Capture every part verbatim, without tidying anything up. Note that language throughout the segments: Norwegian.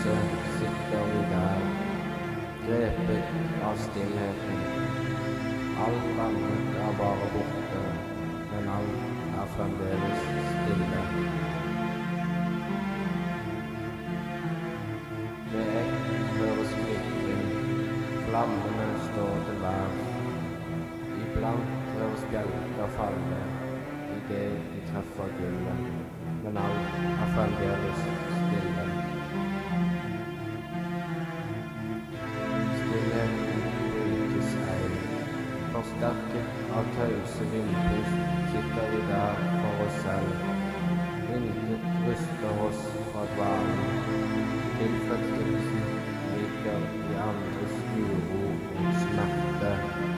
huset sitter vi der, grepet av stillheten. Alt annet er bare borte, men alt er fremdeles stille. Ved ett høres kvitring, flammene står til værs. Iblant høres bjelker falle i det de treffer gulvet, men alt er fremdeles stille. Stillheten brytes ei. Forsterket av tause vindpust sitter vi der for oss selv. Intet ryster oss fra dvalen. Tilfredsstillelsen ligger i andres uro og smerte.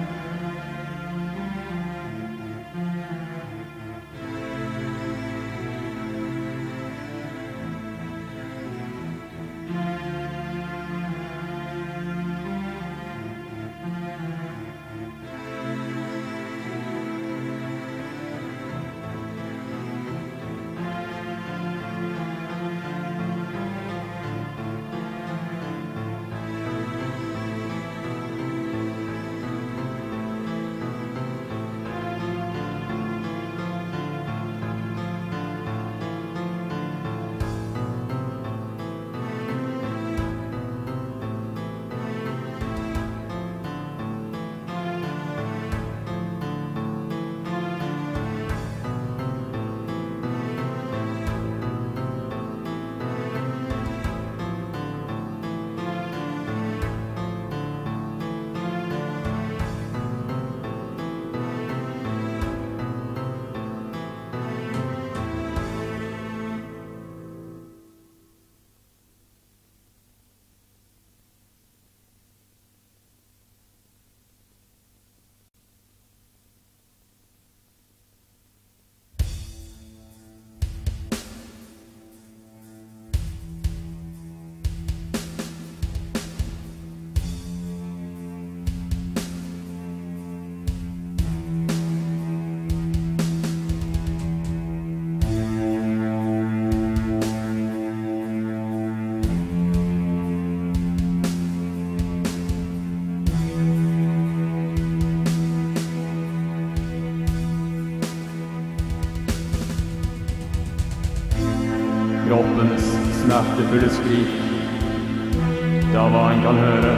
Kroppens smertefulle skrik, det er hva en kan høre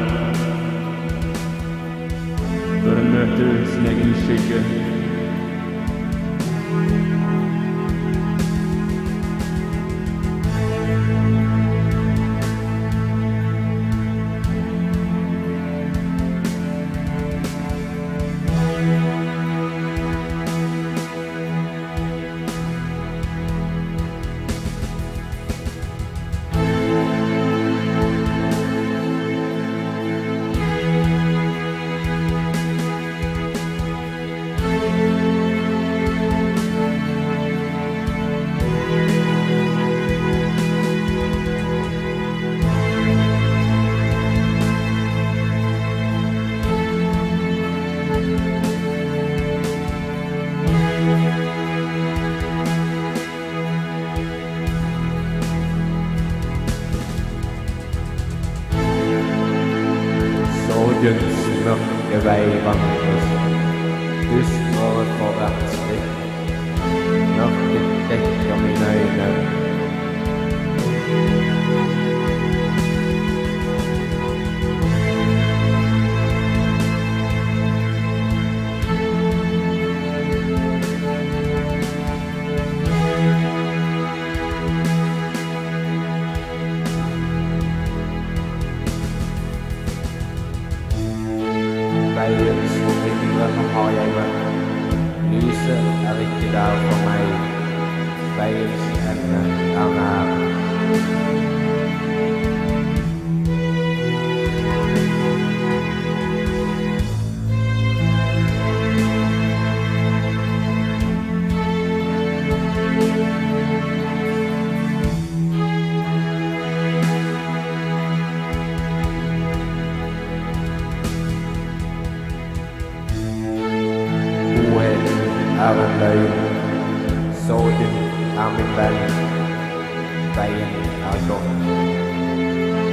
når en møter sin egen skygge. Sorgens mørke vei vandres, dystrere for hvert skritt. Mørket dekker mine øyne. Veiens forhindre har jeg møtt. Lyset er ikke der for meg. Veiens ende er nær. Er en løgn, sorgen er min venn, veien er gått.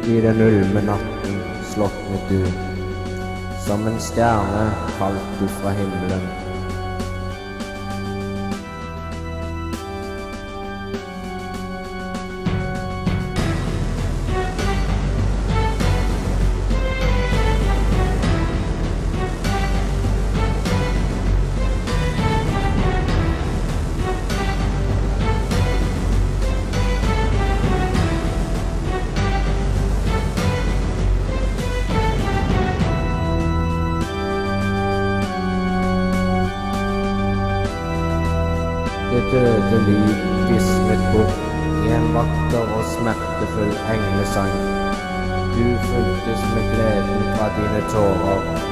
i den ulme natten sloknet du. Som en stjerne falt du fra himmelen. Det døde liv visnet bort i en vakker og smertefull englesang. Du fulgtes med gleden fra dine tårer.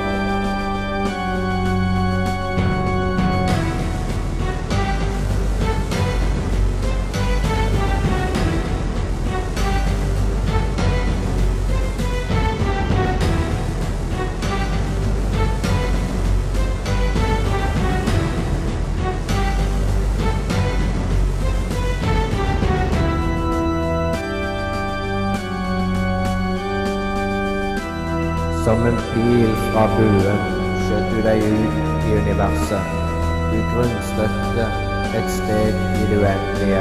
Som en pil fra buen skjøt du deg ut i universet. Du grunnstøtte et sted i det uendelige.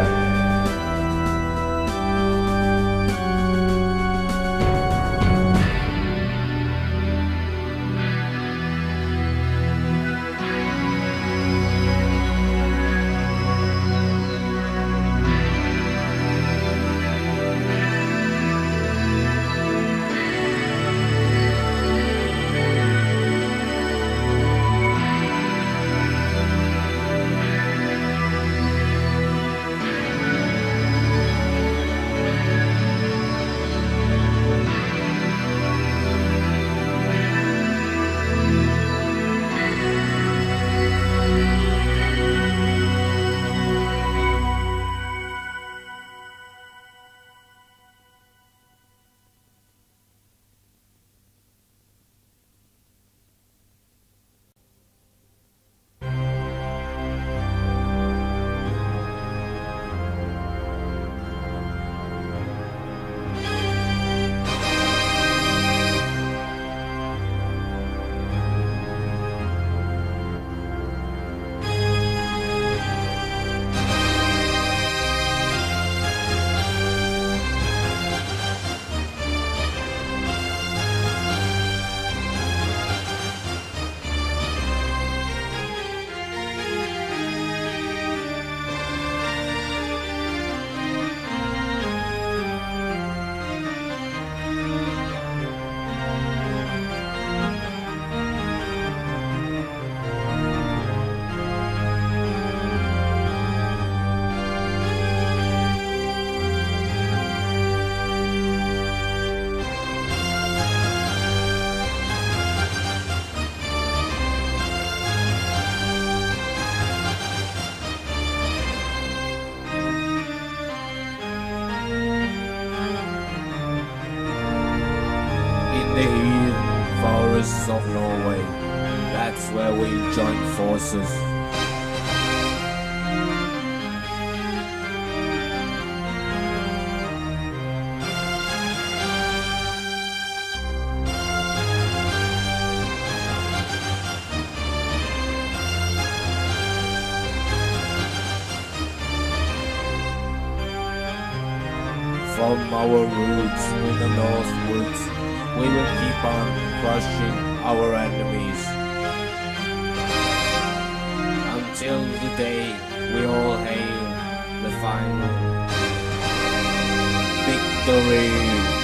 The heathen forests of Norway, that's where we join forces. From our roots in the North Woods, we will keep on crushing our enemies until the day we all hail the final victory.